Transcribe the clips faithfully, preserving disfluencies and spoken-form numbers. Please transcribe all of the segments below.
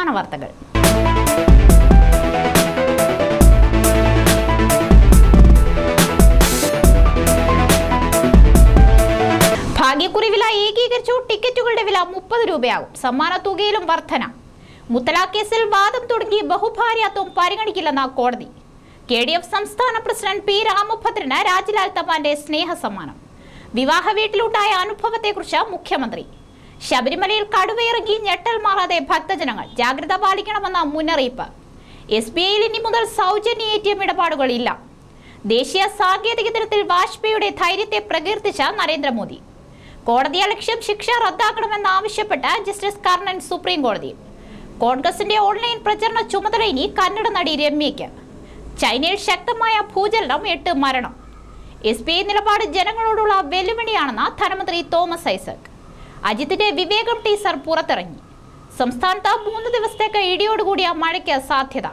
പ്രധാന വാർത്തകൾ. ഭാഗ്യക്കുറി വില ഏകീകരിച്ചു. ടിക്കറ്റുകളുടെ വില മുപ്പത് രൂപയാകും. സമ്മാന തുകയിലും വർധന. മുത്തലാഖ് കേസിൽ വാദം തുടങ്ങി ബഹുഭാര്യാത്വം പരിഗണിക്കില്ലെന്ന കോടതി. കെ ഡി എഫ് സംസ്ഥാന പ്രസിഡന്റ് പി രാമഭദ്രന് രാജ്ലാൽ തമ്പാന്റെ സ്നേഹ സമ്മാനം. വിവാഹ വീട്ടിലുണ്ടായ അനുഭവത്തെക്കുറിച്ച് മുഖ്യമന്ത്രി. ശബരിമലയിൽ കടുവയിറങ്ങി ഞെട്ടൽ മാറാതെ ഭക്തജനങ്ങൾ. ജാഗ്രത പാലിക്കണമെന്ന മുന്നറിയിപ്പ്. എസ് ബി ഐയിൽ ഇനി മുതൽ സൗജന്യ എ ടി എം ഇടപാടുകൾ ഇല്ല. ദേശീയ സാങ്കേതിക ദിനത്തിൽ വാജ്പേയിയുടെ ധൈര്യത്തെ പ്രകീർത്തിച്ച നരേന്ദ്രമോദി. കോടതിയലക്ഷ്യം ശിക്ഷ റദ്ദാക്കണമെന്നാവശ്യപ്പെട്ട് ജസ്റ്റിസ് കർണൻ സുപ്രീം കോടതിയിൽ. കോൺഗ്രസിന്റെ ഓൺലൈൻ പ്രചരണ ചുമതല ഇനി കന്നഡ നടി രമ്യയ്ക്ക്. ചൈനയിൽ ശക്തമായ ഭൂചലനം, എട്ട് മരണം. എസ് ബി ഐ നിലപാട് ജനങ്ങളോടുള്ള വെല്ലുവിളിയാണെന്ന് ധനമന്ത്രി തോമസ് ഐസക്. അജിത്തിന്റെ വിവേകം ടീസർ പുറത്തിറങ്ങി. സംസ്ഥാനത്ത് മൂന്ന് ദിവസത്തേക്ക് ഇടിയോടുകൂടിയ മഴയ്ക്ക് സാധ്യത.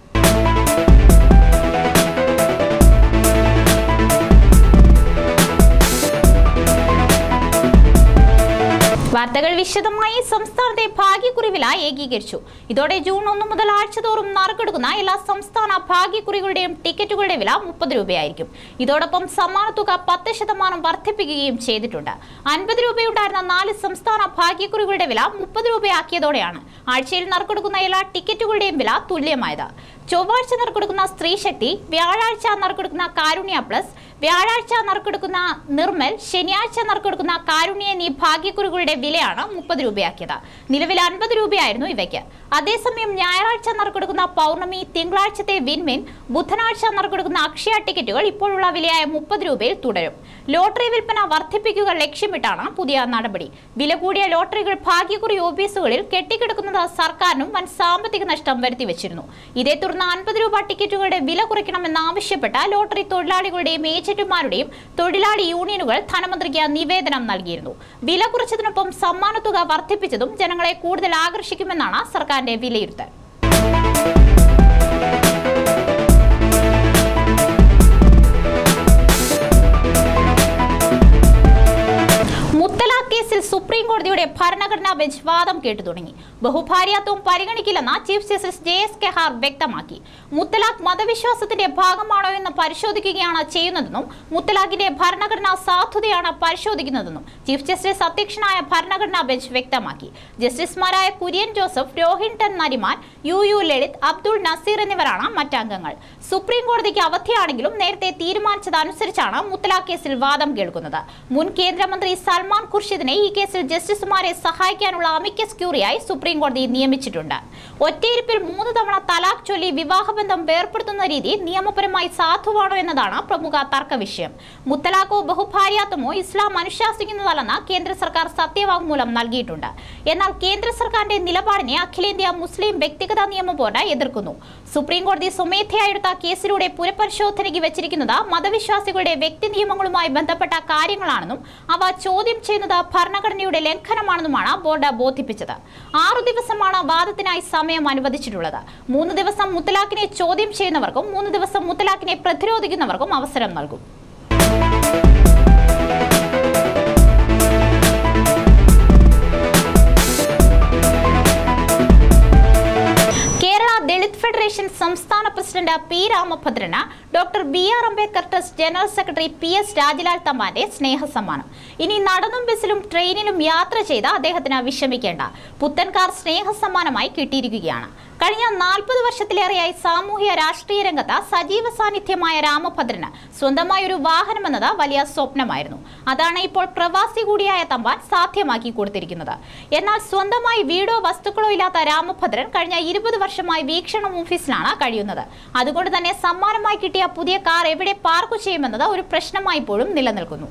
വാർത്തകൾ വിശദമായി. സംസ്ഥാനത്തെ ഭാഗ്യക്കുറി വില ഏകീകരിച്ചു. ഇതോടെ ജൂൺ ഒന്ന് മുതൽ ആഴ്ചതോറും നറുക്കെടുക്കുന്ന എല്ലാ സംസ്ഥാന ഭാഗ്യക്കുറികളുടെയും ടിക്കറ്റുകളുടെ വില മുപ്പത് രൂപയായിരിക്കും. ഇതോടൊപ്പം സമ്മാനത്തുക പത്ത് ശതമാനം വർദ്ധിപ്പിക്കുകയും ചെയ്തിട്ടുണ്ട്. അൻപത് രൂപയുണ്ടായിരുന്ന നാല് സംസ്ഥാന ഭാഗ്യക്കുറികളുടെ വില മുപ്പത് രൂപയാക്കിയതോടെയാണ് ആഴ്ചയിൽ നറുക്കെടുക്കുന്ന എല്ലാ ടിക്കറ്റുകളുടെയും വില തുല്യമായത്. ചൊവ്വാഴ്ച നറുക്കെടുക്കുന്ന സ്ത്രീശക്തി, വ്യാഴാഴ്ച നറുക്കെടുക്കുന്ന കാരുണ്യ പ്ലസ്, വ്യാഴാഴ്ച നറുക്കെടുക്കുന്ന നിർമ്മൽ, ശനിയാഴ്ച നറുക്കെടുക്കുന്ന കാരുണ്യ എന്നീ ഭാഗ്യക്കുറികളുടെ വിലയാണ് മുപ്പത് രൂപയാക്കിയത്. നിലവിൽ അൻപത് രൂപയായിരുന്നു ഇവയ്ക്ക്. അതേസമയം ഞായറാഴ്ച നറുക്കെടുക്കുന്ന പൗർണമി, തിങ്കളാഴ്ചത്തെ വിൻമിൻ, ബുധനാഴ്ച നറുക്കെടുക്കുന്ന അക്ഷയ ടിക്കറ്റുകൾ ഇപ്പോഴുള്ള വിലയായ മുപ്പത് രൂപയിൽ തുടരും. ലോട്ടറി വിൽപ്പന വർദ്ധിപ്പിക്കുക ലക്ഷ്യമിട്ടാണ് പുതിയ നടപടി. വില കൂടിയ ലോട്ടറികൾ ഭാഗ്യക്കുറി ഓഫീസുകളിൽ കെട്ടിക്കിടക്കുന്നത് സർക്കാരിനും വൻ സാമ്പത്തിക നഷ്ടം വരുത്തിവെച്ചിരുന്നു. ഇതേ തുടർന്ന് അൻപത് രൂപ ടിക്കറ്റുകളുടെ വില കുറയ്ക്കണമെന്നാവശ്യപ്പെട്ട ലോട്ടറി തൊഴിലാളികളുടെയും ഏജന്റുമാരുടെയും തൊഴിലാളി യൂണിയനുകൾ ധനമന്ത്രിക്ക് നിവേദനം നൽകിയിരുന്നു. വില കുറച്ചതിനൊപ്പം സമ്മാനത്തുക വർദ്ധിപ്പിച്ചതും ജനങ്ങളെ കൂടുതൽ ആകർഷിക്കുമെന്നാണ് സർക്കാരിന്റെ വിലയിരുത്തൽ. മുത്തലാഖ് കേസിൽ സുപ്രീം കോടതിയുടെ ഭരണഘടനാ ബെഞ്ച് വാദം കേട്ടു തുടങ്ങി. ബഹുഭാര്യാത്വം പരിഗണിക്കില്ലെന്ന് chief justice J S Khehar വ്യക്തമാക്കി. മുത്തലാഖ് മതവിശ്വാസത്തിന്റെ ഭാഗമാണോ എന്ന് പരിശോധിക്കുകയാണ് ചെയ്യുന്നതെന്നും മുത്തലാഖിന്റെ ഭരണഘടനാ സാധുതയാണ് പരിശോധിക്കുന്നതെന്നും ചീഫ് ജസ്റ്റിസ് അധ്യക്ഷനായ ഭരണഘടനാ ബെഞ്ച് വ്യക്തമാക്കി. ജസ്റ്റിസുമാരായ കുര്യൻ ജോസഫ്, രോഹിൻടൺ നരിമാൻ, യു യു ലളിത്, അബ്ദുൾ നസീർ എന്നിവരാണ് മറ്റംഗങ്ങൾ. സുപ്രീം കോടതിക്ക് അവധിയാണെങ്കിലും നേരത്തെ തീരുമാനിച്ചതനുസരിച്ചാണ് മുത്തലാഖ് കേസിൽ വാദം കേൾക്കുന്നത്. മുൻ കേന്ദ്രമന്ത്രി സൽമാൻ ഖുർഷിദിനെ ഈ കേസിൽ ജസ്റ്റിസുമാരെ സഹായിക്കാനുള്ള അമിക്കസ് ക്യൂറിയായി സുപ്രീം കോടതി നിയമിച്ചിട്ടുണ്ട്. ഒറ്റയിരുപ്പിൽ മൂന്ന് തവണ തലാഖ് ചൊല്ലി വിവാഹബന്ധം വേർപ്പെടുത്തുന്ന രീതി നിയമപരമായി സാധുവാണോ എന്നതാണ് പ്രമുഖ തർക്ക വിഷയം. മുത്തലാഖോ ബഹുഭാര്യാത്വമോ ഇസ്ലാം അനുശാസിക്കുന്നതല്ലെന്ന് കേന്ദ്ര സർക്കാർ സത്യവാങ്മൂലം നൽകിയിട്ടുണ്ട്. എന്നാൽ കേന്ദ്ര സർക്കാരിന്റെ നിലപാടിനെ അഖിലേന്ത്യാ മുസ്ലിം വ്യക്തിഗത നിയമ ബോർഡ് എതിർക്കുന്നു. സുപ്രീം കോടതി സ്വമേധയാ എടുത്ത കേസിലൂടെ പുനഃപരിശോധനയ്ക്ക് വെച്ചിരിക്കുന്നത് മതവിശ്വാസികളുടെ വ്യക്തി നിയമങ്ങളുമായി ബന്ധപ്പെട്ട കാര്യങ്ങളാണെന്നും അവ ചോദ്യം ചെയ്യുന്നത് ഭരണഘടനയുടെ ലംഘനമാണെന്നുമാണ് ബോർഡ് ബോധിപ്പിച്ചത്. ആറു ദിവസമാണ് വാദത്തിനായി സമയം അനുവദിച്ചിട്ടുള്ളത്. മൂന്ന് ദിവസം മുത്തലാഖിനെ ചോദ്യം ചെയ്യുന്നവർക്കും മൂന്ന് ദിവസം മുത്തലാഖിനെ പ്രതിരോധിക്കുന്നവർക്കും അവസരം നൽകും. ദളിത് ഫെഡറേഷൻ സംസ്ഥാന പ്രസിഡന്റ് പി രാമഭദ്രന് doctor B R Ambedkar trust general secretary P S Rajlal തമ്പാന്റെ സ്നേഹ സമ്മാനം. ഇനി നടന്നും ബസ്സിലും ട്രെയിനിലും യാത്ര ചെയ്ത് അദ്ദേഹത്തിന് വിഷമിക്കേണ്ട. പുത്തൻ കാർ സ്നേഹ സമ്മാനമായി കിട്ടിയിരിക്കുകയാണ്. കഴിഞ്ഞ നാൽപ്പത് വർഷത്തിലേറെയായി സാമൂഹ്യ രാഷ്ട്രീയ രംഗത്ത് സജീവ സാന്നിധ്യമായ രാമഭദ്രന് സ്വന്തമായ ഒരു വാഹനമെന്നത് വലിയ സ്വപ്നമായിരുന്നു. അതാണ് ഇപ്പോൾ പ്രവാസി കൂടിയായ തമ്പാൻ സാധ്യമാക്കി കൊടുത്തിരിക്കുന്നത്. എന്നാൽ സ്വന്തമായി വീടോ വസ്തുക്കളോ ഇല്ലാത്ത രാമഭദ്രൻ കഴിഞ്ഞ ഇരുപത് വർഷമായി വീക്ഷണം ഓഫീസിലാണ് കഴിയുന്നത്. അതുകൊണ്ട് തന്നെ സമ്മാനമായി കിട്ടിയ പുതിയ കാർ എവിടെ പാർക്ക് ചെയ്യുമെന്നത് ഒരു പ്രശ്നമായി ഇപ്പോഴും നിലനിൽക്കുന്നു.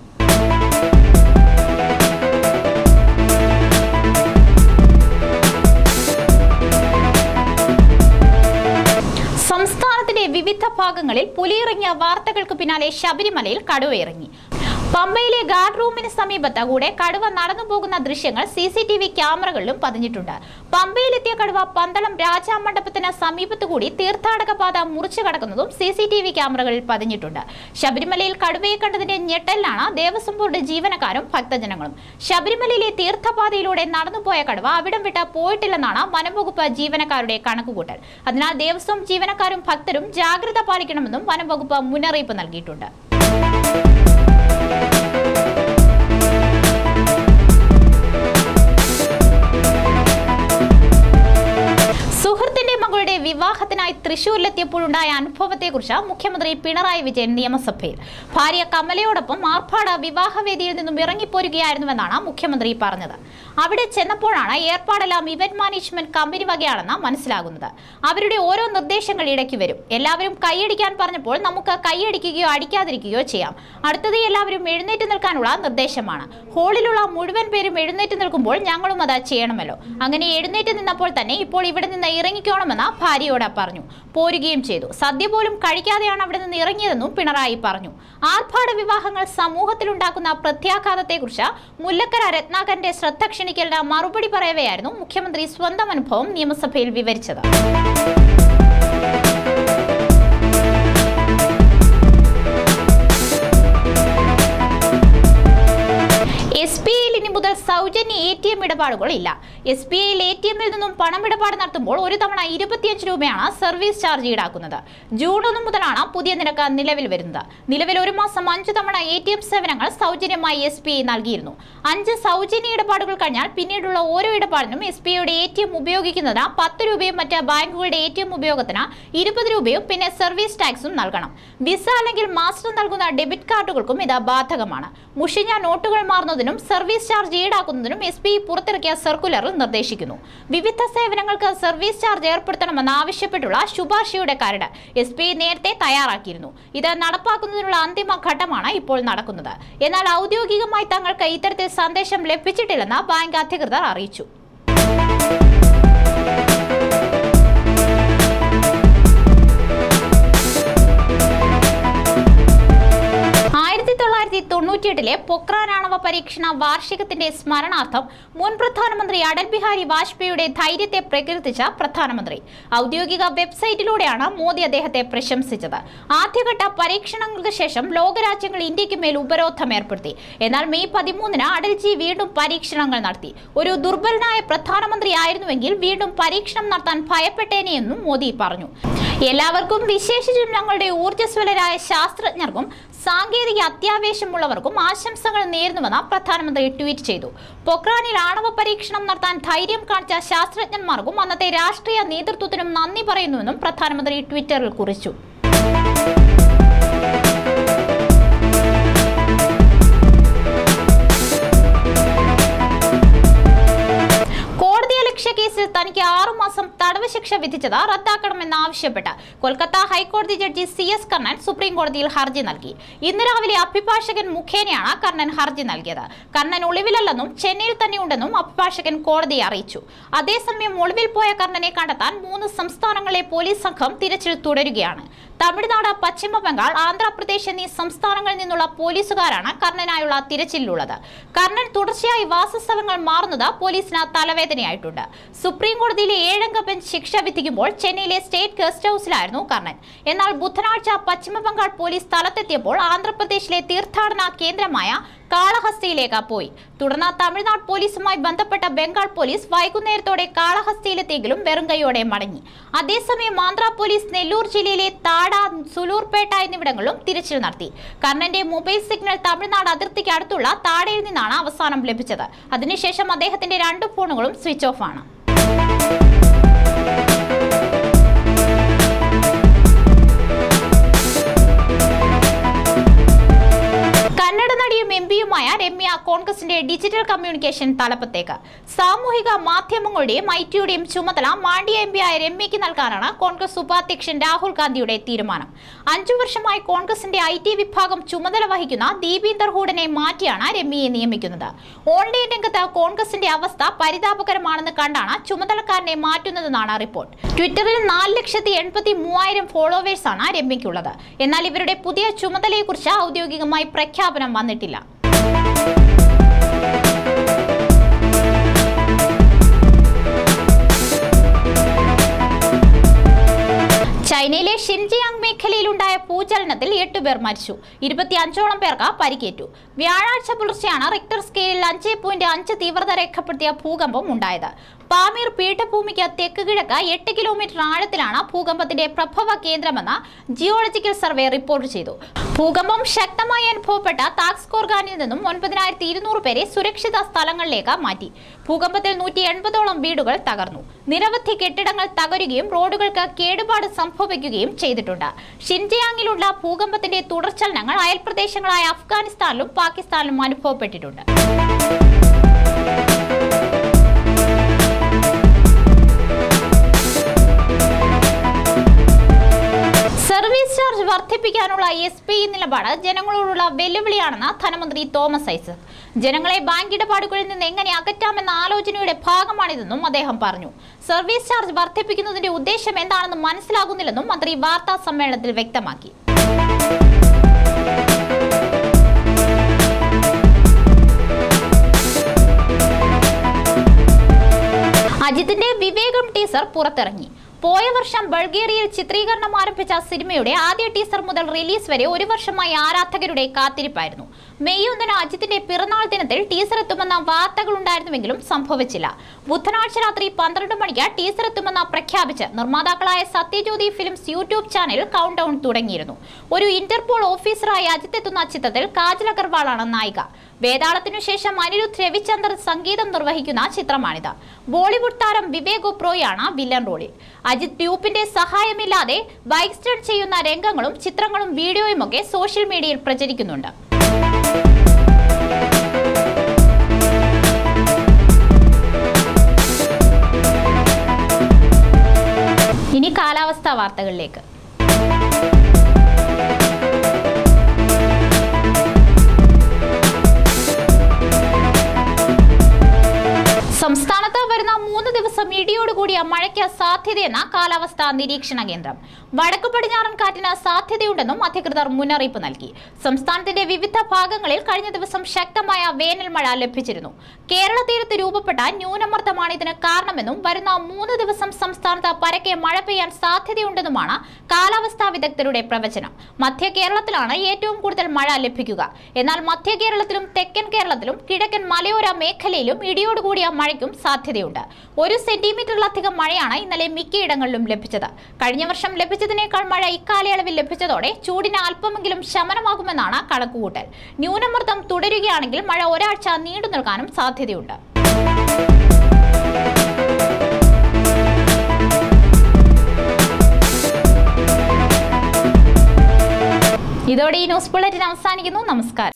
സംസ്ഥാനത്തിന്റെ വിവിധ ഭാഗങ്ങളിൽ പുലിയിറങ്ങിയ വാർത്തകൾക്ക് പിന്നാലെ ശബരിമലയിൽ കടുവയിറങ്ങി. പമ്പയിലെ ഗാർഡ് റൂമിന് സമീപത്ത് കൂടെ കടുവ നടന്നു പോകുന്ന ദൃശ്യങ്ങൾ സി സി ടി വി ക്യാമറകളിലും പതിഞ്ഞിട്ടുണ്ട്. പമ്പയിലെത്തിയ കടുവ പന്തളം രാജാമണ്ഡപത്തിന് സമീപത്തുകൂടി തീർത്ഥാടക പാത മുറിച്ചു കടക്കുന്നതും സി സി ടി വി ക്യാമറകളിൽ പതിഞ്ഞിട്ടുണ്ട്. ശബരിമലയിൽ കടുവയെ കണ്ടതിന്റെ ഞെട്ടലിലാണ് ദേവസ്വം ബോർഡ് ജീവനക്കാരും ഭക്തജനങ്ങളും. ശബരിമലയിലെ തീർത്ഥപാതയിലൂടെ നടന്നുപോയ കടുവ അവിടം വിട്ട് പോയിട്ടില്ലെന്നാണ് വനംവകുപ്പ് ജീവനക്കാരുടെ കണക്കുകൂട്ടൽ. അതിനാൽ ദേവസ്വം ജീവനക്കാരും ഭക്തരും ജാഗ്രത പാലിക്കണമെന്നും വനംവകുപ്പ് മുന്നറിയിപ്പ് നൽകിയിട്ടുണ്ട്. സുഹൃത്തിന്റെ മകളുടെ വിവാഹത്തിനായി തൃശൂരിലെത്തിയപ്പോഴുണ്ടായ അനുഭവത്തെക്കുറിച്ച് മുഖ്യമന്ത്രി പിണറായി വിജയൻ നിയമസഭയിൽ. ഭാര്യ കമലയോടൊപ്പം ആർഭാട വിവാഹവേദിയിൽ നിന്നും ഇറങ്ങിപ്പോരുകയായിരുന്നുവെന്നാണ് മുഖ്യമന്ത്രി പറഞ്ഞത്. അവിടെ ചെന്നപ്പോഴാണ് ഏർപ്പാടെല്ലാം ഇവന്റ് മാനേജ്മെന്റ് കമ്പനി വകയാണെന്ന് മനസ്സിലാകുന്നത്. അവരുടെ ഓരോ നിർദ്ദേശങ്ങൾ ഇടയ്ക്ക് വരും. എല്ലാവരും കൈയടിക്കാൻ പറഞ്ഞപ്പോൾ നമുക്ക് കൈയടിക്കുകയോ അടിക്കാതിരിക്കുകയോ ചെയ്യാം. അടുത്തത് എല്ലാവരും എഴുന്നേറ്റ് നിൽക്കാനുള്ള നിർദ്ദേശമാണ്. ഹോളിലുള്ള മുഴുവൻ പേരും എഴുന്നേറ്റ് നിൽക്കുമ്പോൾ ഞങ്ങളും അത് ചെയ്യണമല്ലോ. അങ്ങനെ എഴുന്നേറ്റ് നിന്നപ്പോൾ തന്നെ ഇപ്പോൾ ഇവിടെ നിന്ന് ഇറങ്ങിക്കോണമെന്ന് ഭാര്യയോട് പറഞ്ഞു. പോരുകയും ചെയ്തു. സദ്യ പോലും കഴിക്കാതെയാണ് അവിടെ നിന്ന് ഇറങ്ങിയതെന്നും പിണറായി പറഞ്ഞു. ആർഭാട വിവാഹങ്ങൾ സമൂഹത്തിലുണ്ടാക്കുന്ന പ്രത്യാഘാതത്തെക്കുറിച്ച് മുല്ലക്കര രത്നാകരന്റെ ശ്രദ്ധ ക്ഷണിക്കലിന് മറുപടി പറയവെയായിരുന്നു മുഖ്യമന്ത്രി സ്വന്തം അനുഭവം നിയമസഭയിൽ വിവരിച്ചത്. എസ് ബി ഐയിൽ ഇനി മുതൽ സൗജന്യ എ ടി എം ഇടപാടുകൾ ഇല്ല. എസ് ബി ഐയിൽ എ ടി എമ്മിൽ നിന്നും പണമിടപാട് നടത്തുമ്പോൾ ഒരു തവണ ഇരുപത്തിയഞ്ച് രൂപയാണ് സർവീസ് ചാർജ് ഈടാക്കുന്നത്. ജൂൺ ഒന്ന് മുതലാണ് പുതിയ നിരക്ക് നിലവിൽ വരുന്നത്. നിലവിൽ ഒരു മാസം അഞ്ച് തവണ എ ടി എം സേവനങ്ങൾ സൗജന്യമായി എസ് ബി ഐ നൽകിയിരുന്നു. അഞ്ച് സൗജന്യ ഇടപാടുകൾ കഴിഞ്ഞാൽ പിന്നീടുള്ള ഓരോ ഇടപാടിനും എസ് ബി ഐയുടെ എ ടി എം ഉപയോഗിക്കുന്നതിന് പത്ത് രൂപയും മറ്റ് ബാങ്കുകളുടെ എ ടി എം ഉപയോഗത്തിന് ഇരുപത് രൂപയും പിന്നെ സർവീസ് ടാക്സും നൽകണം. വിസ അല്ലെങ്കിൽ മാസ്റ്റർ നൽകുന്ന ഡെബിറ്റ് കാർഡുകൾക്കും ഇത് ബാധകമാണ്. മുഷിഞ്ഞ നോട്ടുകൾ മാറുന്നതിനും സർവീസ് ചാർജ് ഈടാക്കുന്നതിനും എസ് ബി ഐ പുറത്തിറക്കിയ സർക്കുലറിൽ നിർദ്ദേശിക്കുന്നു. വിവിധ സേവനങ്ങൾക്ക് സർവീസ് ചാർജ് ഏർപ്പെടുത്തണമെന്ന് ആവശ്യപ്പെട്ടുള്ള ശുപാർശയുടെ കരട് എസ് ബി ഐ നേരത്തെ തയ്യാറാക്കിയിരുന്നു. ഇത് നടപ്പാക്കുന്നതിനുള്ള അന്തിമ ഘട്ടമാണ് ഇപ്പോൾ നടക്കുന്നത്. എന്നാൽ ഔദ്യോഗികമായി തങ്ങൾക്ക് ഇത്തരത്തിൽ സന്ദേശം ലഭിച്ചിട്ടില്ലെന്ന് ബാങ്ക് അധികൃതർ അറിയിച്ചു. ആയിരത്തി തൊള്ളായിരത്തി തൊണ്ണൂറ്റിയെട്ടിലെ പൊക്രാൻ ആണവ പരീക്ഷണ വാർഷികത്തിന്റെ സ്മരണാർത്ഥം മുൻ പ്രധാനമന്ത്രി അടൽ ബിഹാരി വാജ്പേയിയുടെ ധൈര്യത്തെ പ്രകീർത്തിച്ച പ്രധാനമന്ത്രി ഔദ്യോഗിക വെബ്സൈറ്റിലൂടെയാണ് മോദി അദ്ദേഹത്തെ പ്രശംസിച്ചത്. ആദ്യഘട്ട പരീക്ഷണങ്ങൾക്ക് ശേഷം ലോകരാജ്യങ്ങൾ ഇന്ത്യക്ക് മേൽ ഉപരോധം ഏർപ്പെടുത്തി. എന്നാൽ മെയ് പതിമൂന്നിന് അടൽജി വീണ്ടും പരീക്ഷണങ്ങൾ നടത്തി. ഒരു ദുർബലനായ പ്രധാനമന്ത്രിയായിരുന്നുവെങ്കിൽ വീണ്ടും പരീക്ഷണം നടത്താൻ ഭയപ്പെട്ടേനെയെന്നും മോദി പറഞ്ഞു. എല്ലാവർക്കും, വിശേഷിച്ചും ഞങ്ങളുടെ ഊർജ്ജസ്വലരായ ശാസ്ത്രജ്ഞർക്കും സാങ്കേതിക അത്യാവേശമുള്ളവർക്കും ആശംസകൾ നേരുന്നുവെന്ന് പ്രധാനമന്ത്രി ട്വീറ്റ് ചെയ്തു. പൊക്രാനിൽ ആണവ പരീക്ഷണം നടത്താൻ ധൈര്യം കാണിച്ച ശാസ്ത്രജ്ഞന്മാർക്കും അന്നത്തെ രാഷ്ട്രീയ നേതൃത്വത്തിനും നന്ദി പറയുന്നുവെന്നും പ്രധാനമന്ത്രി ട്വിറ്ററിൽ കുറിച്ചു. കേസിൽ തനിക്ക് ആറുമാസം തടവ് ശിക്ഷ വിധിച്ചത് റദ്ദാക്കണമെന്നാവശ്യപ്പെട്ട് കൊൽക്കത്ത ഹൈക്കോടതി judge C S Karnan supreme കോടതിയിൽ ഹർജി നൽകി. ഇന്ന് രാവിലെ അഭിഭാഷകൻ മുഖേനയാണ് കർണൻ ഹർജി നൽകിയത്. കർണൻ ഒളിവിലല്ലെന്നും ചെന്നൈയിൽ തന്നെയുണ്ടെന്നും അഭിഭാഷകൻ കോടതിയെ അറിയിച്ചു. അതേസമയം ഒളിവിൽ പോയ കർണനെ കണ്ടെത്താൻ മൂന്ന് സംസ്ഥാനങ്ങളിലെ പോലീസ് സംഘം തിരച്ചിൽ തുടരുകയാണ്. തമിഴ്നാട്, പശ്ചിമ ബംഗാൾ, ആന്ധ്രാപ്രദേശ് എന്നീ സംസ്ഥാനങ്ങളിൽ നിന്നുള്ള പോലീസുകാരാണ് കർണനായുള്ള തിരച്ചിലുള്ളത്. കർണൻ തുടർച്ചയായി വാസസ്ഥലങ്ങൾ മാറുന്നത് പോലീസിന് തലവേദനയായിട്ടുണ്ട്. സുപ്രീം കോടതിയിലെ ഏഴംഗ ബെഞ്ച് ശിക്ഷ വിധിക്കുമ്പോൾ ചെന്നൈയിലെ സ്റ്റേറ്റ് ഗസ്റ്റ് ഹൌസിലായിരുന്നു കർണൻ. എന്നാൽ ബുധനാഴ്ച പശ്ചിമ ബംഗാൾ പോലീസ് സ്ഥലത്തെത്തിയപ്പോൾ ആന്ധ്രാപ്രദേശിലെ തീർത്ഥാടന കേന്ദ്രമായ കാളഹസ്തിയിലേക്ക് പോയി. തുടർന്ന് തമിഴ്നാട് പോലീസുമായി ബന്ധപ്പെട്ട ബംഗാൾ പോലീസ് വൈകുന്നേരത്തോടെ കാളഹസ്തിയിലെത്തിയെങ്കിലും വെറും കൈയോടെ മടങ്ങി. അതേസമയം ആന്ധ്ര പോലീസ് നെല്ലൂർ ജില്ലയിലെ താട, സുലൂർപേട്ട എന്നിവിടങ്ങളിലും തിരച്ചിൽ നടത്തി. കർണന്റെ മൊബൈൽ സിഗ്നൽ തമിഴ്നാട് അതിർത്തിക്ക് അടുത്തുള്ള താടയിൽ നിന്നാണ് അവസാനം ലഭിച്ചത്. അതിനുശേഷം അദ്ദേഹത്തിന്റെ രണ്ട് ഫോണുകളും സ്വിച്ച് ഓഫ് ആണ്. കന്നഡ നടിയും എം പിയുമായ രമ്യ കോൺഗ്രസിന്റെ ഡിജിറ്റൽ കമ്മ്യൂണിക്കേഷൻ തലപ്പത്തേക്ക്. സാമൂഹിക മാധ്യമങ്ങളുടെയും ഐ ടിയുടെയും ചുമതല മാണ്ഡ്യ എം പിയായ രമ്യയ്ക്ക് നൽകാനാണ് കോൺഗ്രസ് ഉപാധ്യക്ഷൻ രാഹുൽ ഗാന്ധിയുടെ തീരുമാനം. അഞ്ചു വർഷമായി കോൺഗ്രസിന്റെ ഐ ടി വിഭാഗം ചുമതല വഹിക്കുന്ന ദീപീന്ദർ ഹൂഡനെ മാറ്റിയാണ് രമ്യയെ നിയമിക്കുന്നത്. ഓൺലൈൻ രംഗത്ത് കോൺഗ്രസിന്റെ അവസ്ഥ പരിതാപകരമാണെന്ന് കണ്ടാണ് ചുമതലക്കാരനെ മാറ്റുന്നതെന്നാണ് റിപ്പോർട്ട്. ട്വിറ്ററിൽ നാല് ലക്ഷത്തി എൺപത്തി മൂവായിരം ഫോളോവേഴ്സാണ് രമ്യയ്ക്കുള്ളത്. എന്നാൽ ഇവരുടെ പുതിയ ചുമതലയെക്കുറിച്ച് ഔദ്യോഗികമായി പ്രഖ്യാപനം വന്നിട്ടില്ല. ചൈനയിലെ ഷിൻജിയാങ് മേഖലയിലുണ്ടായ ഭൂചലനത്തിൽ എട്ടുപേർ മരിച്ചു. ഇരുപത്തിയഞ്ചോളം പേർക്ക് പരിക്കേറ്റു. വ്യാഴാഴ്ച പുലർച്ചെയാണ് റിക്ടർ സ്കെയിലിൽ അഞ്ച് പോയിന്റ് അഞ്ച് തീവ്രത രേഖപ്പെടുത്തിയ ഭൂകമ്പം ഉണ്ടായത്. പാമീർ പീഠഭൂമിക്ക് തെക്ക് കിഴക്ക് എട്ട് കിലോമീറ്റർ ആഴത്തിലാണ് ഭൂകമ്പത്തിന്റെ പ്രഭവ കേന്ദ്രമെന്ന് ജിയോളജിക്കൽ സർവേ റിപ്പോർട്ട് ചെയ്തു. ഭൂകമ്പം ശക്തമായി അനുഭവപ്പെട്ട താക്സ്കോർഗാനിൽ നിന്നും ഒൻപതിനായിരത്തി ഇരുന്നൂറ് പേരെ സുരക്ഷിത സ്ഥലങ്ങളിലേക്ക് മാറ്റി. ഭൂകമ്പത്തിൽ നൂറ്റി എൺപതോളം വീടുകൾ തകർന്നു. നിരവധി കെട്ടിടങ്ങൾ തകരുകയും റോഡുകൾക്ക് കേടുപാട് സംഭവിക്കുകയും ചെയ്തിട്ടുണ്ട്. ഷിൻജിയാങ്ങിലുള്ള ഭൂകമ്പത്തിന്റെ തുടർചലനങ്ങൾ അയൽപ്രദേശങ്ങളായ അഫ്ഗാനിസ്ഥാനിലും പാകിസ്ഥാനിലും അനുഭവപ്പെട്ടിട്ടുണ്ട്. സർവീസ് ചാർജ് വർദ്ധിപ്പിക്കാനുള്ള എസ് പി നിലപാട് ജനങ്ങളോടുള്ള വെല്ലുവിളിയാണെന്ന് ധനമന്ത്രി തോമസ് ഐസക്. ജനങ്ങളെ ബാങ്ക് ഇടപാടുകളിൽ നിന്ന് എങ്ങനെ അകറ്റാമെന്ന ആലോചനയുടെ ഭാഗമാണിതെന്നും അദ്ദേഹം പറഞ്ഞു. സർവീസ് ചാർജ് വർദ്ധിപ്പിക്കുന്നതിന്റെ ഉദ്ദേശം എന്താണെന്ന് മനസ്സിലാകുന്നില്ലെന്നും മന്ത്രി വാർത്താ സമ്മേളനത്തിൽ വ്യക്തമാക്കി. അജിത്തിന്റെ വിവേകം ടീസർ പുറത്തിറങ്ങി. പോയ വർഷം ബൾഗേറിയയിൽ ചിത്രീകരണം ആരംഭിച്ച സിനിമയുടെ ആദ്യ ടീസർ മുതൽ റിലീസ് വരെ ഒരു വർഷമായി ആരാധകരുടെ കാത്തിരിപ്പായിരുന്നു. മെയ് ഒന്നിന് അജിത്തിന്റെ പിറന്നാൾ ദിനത്തിൽ ടീസർ എത്തുമെന്ന വാർത്തകൾ ഉണ്ടായിരുന്നുവെങ്കിലും സംഭവിച്ചില്ല. ബുധനാഴ്ച രാത്രി പന്ത്രണ്ട് മണിക്ക് ടീസർ എത്തുമെന്ന് പ്രഖ്യാപിച്ച് നിർമ്മാതാക്കളായ Sathyajyothi films YouTube channel count down തുടങ്ങിയിരുന്നു. ഒരു ഇന്റർപോൾ ഓഫീസറായി അജിത്ത് എത്തുന്ന ചിത്രത്തിൽ കാജൽ അഗർവാളാണ് നായിക. വേതാളത്തിനു ശേഷം അനിരുദ്ധ് രവിചന്ദർ സംഗീതം നിർവഹിക്കുന്ന ചിത്രമാണിത്. ബോളിവുഡ് താരം വിവേക് ഒബ്രോയാണ് വില്ലൻ റോളിൽ. അജിത് ഡ്യൂപ്പിന്റെ സഹായമില്ലാതെ ബൈക്ക് സ്റ്റണ്ട് ചെയ്യുന്ന രംഗങ്ങളും ചിത്രങ്ങളും വീഡിയോയുമൊക്കെ സോഷ്യൽ മീഡിയയിൽ പ്രചരിക്കുന്നുണ്ട്. ഇനി കാലാവസ്ഥാ വാർത്തകളിലേക്ക്. സംസ്ഥാനത്ത് വരുന്ന മൂന്ന് ദിവസം ഇടിയോടുകൂടിയ മഴയ്ക്ക് സാധ്യതയെന്ന കാലാവസ്ഥാ നിരീക്ഷണ കേന്ദ്രം. വടക്കു പടിഞ്ഞാറൻ കാറ്റിന് സാധ്യതയുണ്ടെന്നും അധികൃതർ മുന്നറിയിപ്പ് നൽകി. സംസ്ഥാനത്തിന്റെ വിവിധ ഭാഗങ്ങളിൽ കഴിഞ്ഞ ദിവസം ശക്തമായ വേനൽ മഴ ലഭിച്ചിരുന്നു. കേരള തീരത്ത് രൂപപ്പെട്ട ന്യൂനമർദ്ദമാണ് ഇതിന് കാരണമെന്നും വരുന്ന മൂന്ന് ദിവസം സംസ്ഥാനത്ത് പരക്കെ മഴ പെയ്യാൻ സാധ്യതയുണ്ടെന്നുമാണ് കാലാവസ്ഥാ വിദഗ്ധരുടെ പ്രവചനം. മധ്യ കേരളത്തിലാണ് ഏറ്റവും കൂടുതൽ മഴ ലഭിക്കുക. എന്നാൽ മധ്യ കേരളത്തിലും തെക്കൻ കേരളത്തിലും കിഴക്കൻ മലയോര മേഖലയിലും ഇടിയോടുകൂടിയ മഴയ്ക്കും സാധ്യതയുണ്ട്. ഒരു സെന്റിമീറ്ററിലധികം മഴയാണ് ഇന്നലെ മിക്കയിടങ്ങളിലും ലഭിച്ചത്. കഴിഞ്ഞ വർഷം ലഭിച്ചതിനേക്കാൾ മഴ ഇക്കാലയളവിൽ ലഭിച്ചതോടെ ചൂടിന് അല്പമെങ്കിലും ശമനമാകുമെന്നാണ് കണക്കുകൂട്ടൽ. ന്യൂനമർദ്ദം തുടരുകയാണെങ്കിൽ മഴ ഒരാഴ്ച നീണ്ടു നിൽക്കാനും സാധ്യതയുണ്ട്. ഇതോടെ ഈ ന്യൂസ് ബുള്ളറ്റിൻ അവസാനിക്കുന്നു. നമസ്കാരം.